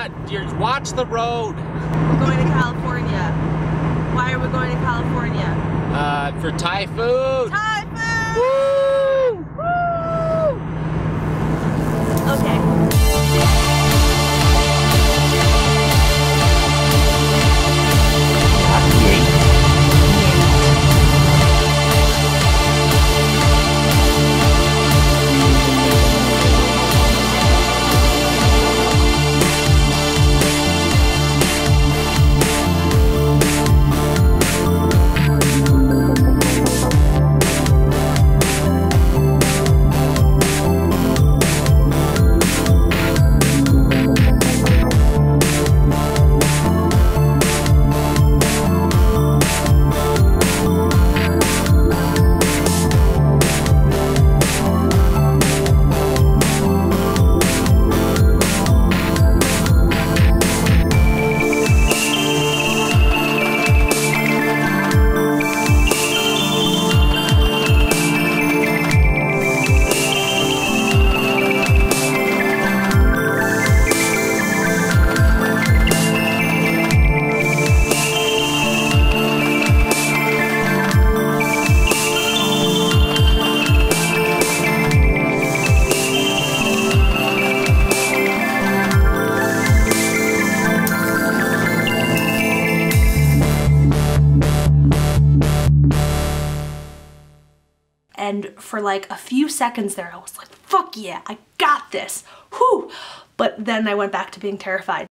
watch the road. We're going to California. Why are we going to California? For Thai food. Thai food! Woo! Woo! Okay. And for like a few seconds there, I was like, fuck yeah, I got this. Whew. But then I went back to being terrified.